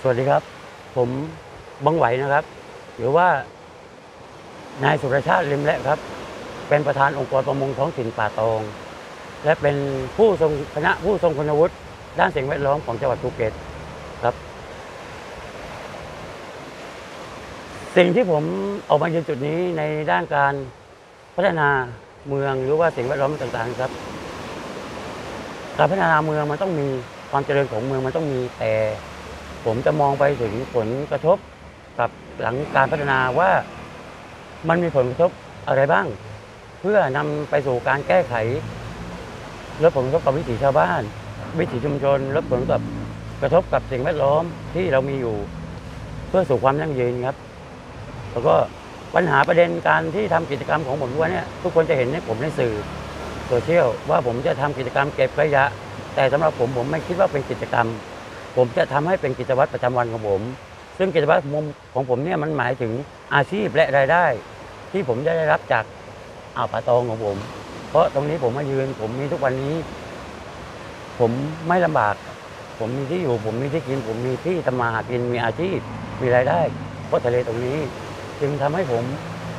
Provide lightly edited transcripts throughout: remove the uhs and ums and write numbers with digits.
วัสดีครับผมบังไหวนะครับหรือว่านายสุรชาติลิมและครับเป็นประธานองค์กรประมงท้องถิ่นป่าตองและเป็นคณะผู้ทรงคุณวุฒิด้านสิ่งแวดล้อมของจังหวัดภูเก็ตครับสิ่งที่ผมออกมายืนจุดนี้ในด้านการพัฒนาเมืองหรือว่าสิ่งแวดล้อมต่างๆครับการพัฒนาเมืองมันต้องมีความเจริญของเมืองมันต้องมีแต่ผมจะมองไปถึงผลกระทบกับหลังการพัฒนาว่ามันมีผลกระทบอะไรบ้างเพื่อนำไปสู่การแก้ไขลดผลกระทบกับวิถีชาวบ้านวิถีชุมชนลดผลกระทบกับสิ่งแวดล้อมที่เรามีอยู่เพื่อสู่ความยั่งยืนครับแล้วก็ปัญหาประเด็นการที่ทำกิจกรรมของผมด้วยเนี่ยทุกคนจะเห็นในผมในสื่อโซเชียลว่าผมจะทำกิจกรรมเก็บขยะแต่สำหรับผมไม่คิดว่าเป็นกิจกรรมผมจะทำให้เป็นกิจวัตรประจำวันของผมซึ่งกิจวัตรของผมเนี่ยมันหมายถึงอาชีพและรายได้ที่ผมได้รับจากอ่าวป่าตองของผมเพราะตรงนี้ผมมายืนผมมีทุกวันนี้ผมไม่ลำบากผมมีที่อยู่ผมมีที่กินผมมีที่ทำมาหากินมีอาชีพมีรายได้เพราะทะเลตรงนี้จึงทำให้ผม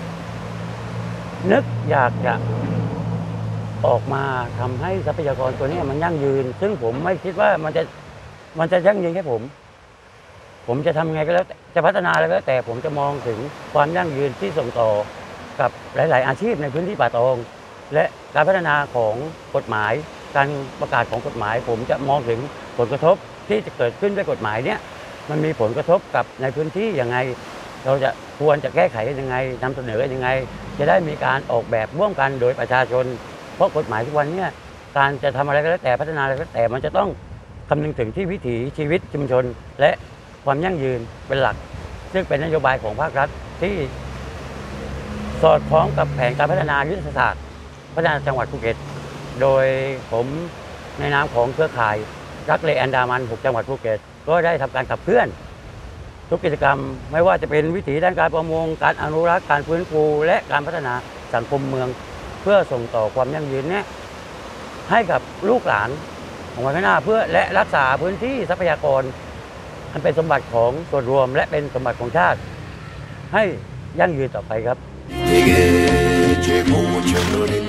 นึกอยากจะออกมาทำให้ทรัพยากรตัวนี้มันยั่งยืนซึ่งผมไม่คิดว่ามันจะยั่งยืนแค่ผมจะทำไงก็แล้วจะพัฒนาอะไรก็แล้วแต่ผมจะมองถึงความยั่งยืนที่ส่งต่อกับหลายๆอาชีพในพื้นที่ป่าตองและการพัฒนาของกฎหมายการประกาศของกฎหมายผมจะมองถึงผลกระทบที่จะเกิดขึ้นด้วยกฎหมายเนี้ยมันมีผลกระทบกับในพื้นที่ยังไงเราจะควรจะแก้ไขยังไงนำเสนอยังไงจะได้มีการออกแบบร่วมกันโดยประชาชนเพราะกฎหมายทุกวันนี้การจะทำอะไรก็แล้วแต่พัฒนาอะไรก็แล้วแต่มันจะต้องคำนึงถึงที่วิถีชีวิตชุมชนและความยั่งยืนเป็นหลักซึ่งเป็นนโยบายของภาครัฐที่สอดคล้องกับแผนการพัฒนายุทธศาสตร์พัฒนาจังหวัดภูเก็ตโดยผมในนามของเครือข่ายรักเลอันดามัน6จังหวัดภูเก็ตก็ได้ทำการขับเคลื่อนทุกกิจกรรมไม่ว่าจะเป็นวิถีด้านการประมงการอนุรักษ์การฟื้นฟูและการพัฒนาสังคมเมืองเพื่อส่งต่อความยั่งยืนนี้ให้กับลูกหลานของวันข้างหน้าเพื่อและรักษาพื้นที่ทรัพยากรอันเป็นสมบัติของส่วนรวมและเป็นสมบัติของชาติให้ยั่งยืนต่อไปครับ